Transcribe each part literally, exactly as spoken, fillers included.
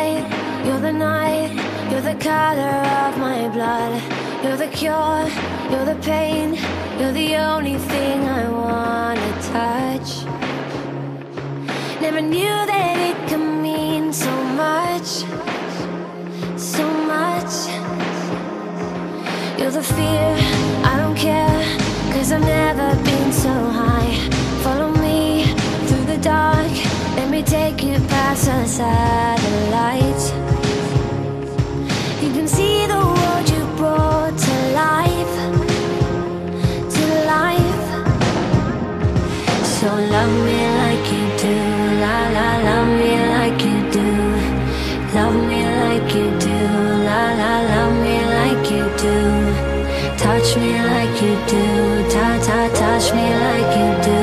light, you're the night, you're the color of my blood. You're the cure, you're the pain, you're the only thing I wanna touch. Never knew that it could mean so much, so much. You're the fear, I don't care, cause I've never been so high. Follow me through the dark, let me take you past the satellites. You can see the world you brought to life, to life. So love me like you do, la la, love me like you do. Love me like you do, la la, love me like you do. Touch me like you do, ta ta, touch me like you do.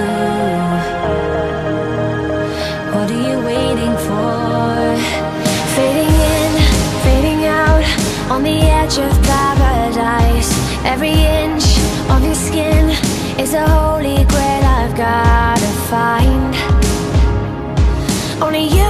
What are you waiting for? Fading in, fading out, on the edge of paradise. Every inch of your skin is a holy grail I've gotta find. Only you